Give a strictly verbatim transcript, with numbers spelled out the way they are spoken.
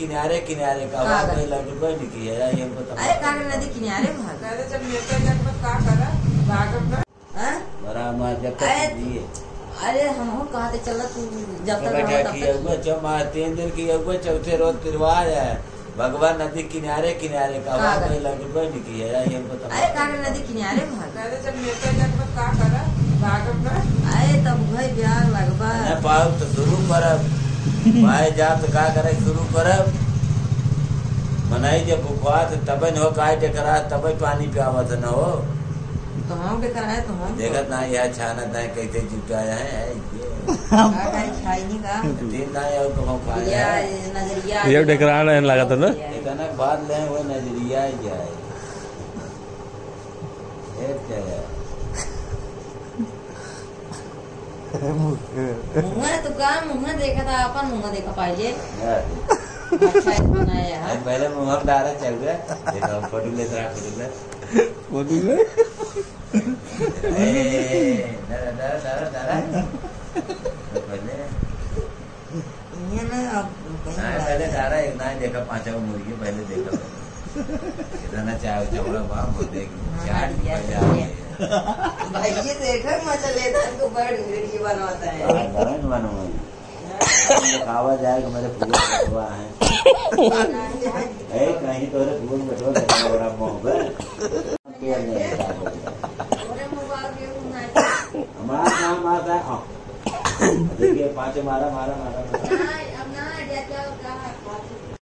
किनारे किनारे का लड्डू कोई नहीं किया ये पता। अरे कागज नदी किनारे भाग जब लेते का करा भागम ना बड़ा मार जब तक दिए। अरे हम कहा थे चल तू जब तक किया हुआ चौमा तीन दिन किया हुआ चौथे रोज तिरवार है भगवान नदी किनारे किनारे का लड्डू कोई नहीं किया ये पता। अरे कागज नदी किनारे भाग जब लेते का करा भागम ना अरे तब भाई प्यार लगवा पाओ तो शुरू करब भाई जा तो का करे शुरू करब मनाई जब बुखवात तब न हो काय करा तब पानी पियावत न हो तो हम के कराए तो हम देखत ना यह छाना था कैसे जुटाया है ये खाई नहीं का दिन ना और को खाया नजरिया ये डेकराना है लगा था ना इतना बात ले वो नजरिया ही जाए एक क्या है मुँह तो का मुँह देखा था अपन मुँह देखा पाइले अच्छा बनाया है पहले मुँह डारा चल गया देखो फोटो ले रहा फोटो ले फोटो ले ए डरा डरा डरा डरा पहले ये ना अब पहले डारा एक ना देखा पांचवा मुर्गी पहले देखा इतना चाय चवड़ा बाप देख चार भाई ये देखो मजा लेता है तो बड़ वीडियो बनवाता है बरन बनवा दिखावा जाएगा मेरे फूल हुआ है ए कहीं तोरे फूल बैठो बड़ा मोहब्बत हमारा नाम आता है देखिए पांच मारा मारा मारा